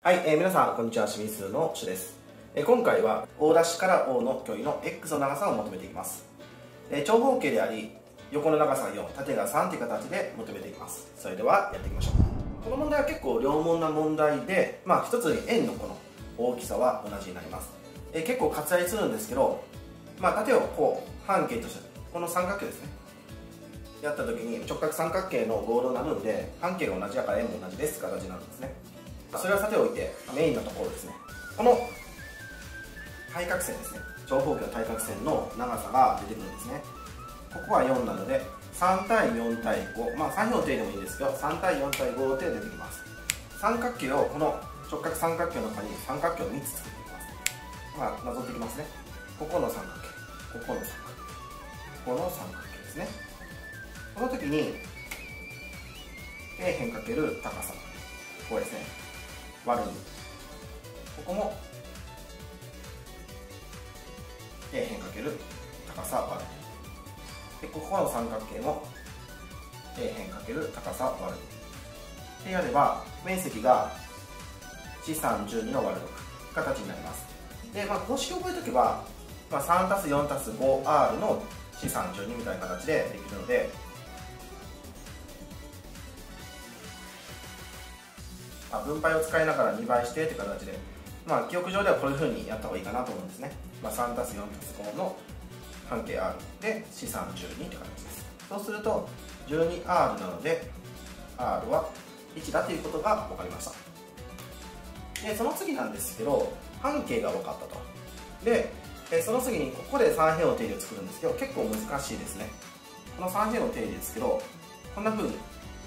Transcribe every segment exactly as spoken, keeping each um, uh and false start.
はい、えー、皆さんこんにちは。清水のしゅです。えー、今回は O' から O の距離の X の長さを求めていきます。えー、長方形であり横の長さがよん、縦がさんという形で求めていきます。それではやっていきましょう。この問題は結構両問な問題で、まあ一つに円のこの大きさは同じになります。えー、結構割愛するんですけど、まあ縦をこう半径としてこの三角形ですねやった時に直角三角形の合同になるんで、半径が同じだから円も同じですって形になるんですね。それはさておいて、メインのところですね、この対角線ですね、長方形の対角線の長さが出てくるんですね。ここはよんなのでさん対よん対ご、まあさんよん定でもいいんですけどさん対よん対ごで出てきます。三角形をこの直角三角形の中に三角形をみっつ作っていきます。まあなぞっていきますね。ここの三角形、ここの三角形、ここの三角形ですね。この時に底辺かける高さ、ここですね、割るに、ここも底辺かける高さ割るにで、ここの三角形も底辺かける高さ割るにでやれば、面積が子さんじゅうにの割るろく形になります。で、まあ、公式を覚えておけば、まあ、さんたすよんたすごアール の子さんじゅうにみたいな形でできるので、まあ、分配を使いながらにばいしてという形で、まあ、記憶上ではこういうふうにやった方がいいかなと思うんですね。まあ、さんたすよんたすごの半径 R で子さんじゅうにという形です。そうすると じゅうにアール なので R はいちだということが分かりました。でその次なんですけど、半径が分かったと。でその次にここで三平方の定理を作るんですけど、結構難しいですね。この三平方の定理ですけど、こんなふうに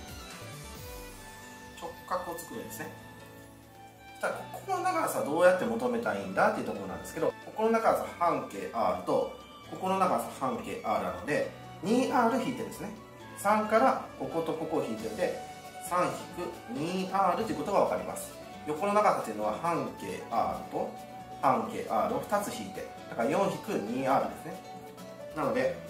直角を作るんですね。そしたらここの長さどうやって求めたいんだっていうところなんですけど、ここの長さ半径 R とここの長さ半径 R なので にアール 引いてですね、さんからこことここを引いてて さん引くにアール ということが分かります。横の長さというのは半径 R と半径 R をふたつ引いて、だからよん引くにアール ですね。なので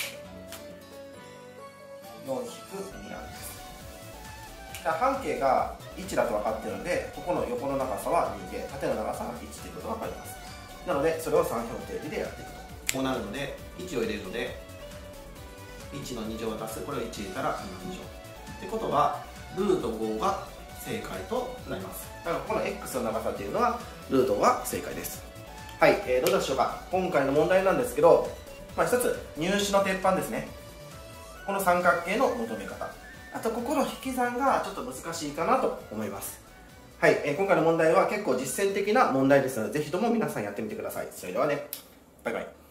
よん引くにアール です。半径がいちだと分かっているので、ここの横の長さはにで縦の長さがいちということが分かります。なのでそれを三平方定理でやっていくとこうなるので、いちを入れるのでいちのに乗を足す、これをいち入れたらにのに乗ってことはルートごが正解となります。だからこの X の長さというのはルートごが正解です。はい、えー、どうでしょうか。今回の問題なんですけど、まあ、一つ入試の鉄板ですね。この三角形の求め方、あとここの引き算がちょっと難しいかなと思います。はい、えー、今回の問題は結構実践的な問題ですので、ぜひとも皆さんやってみてください。それではね、バイバイ。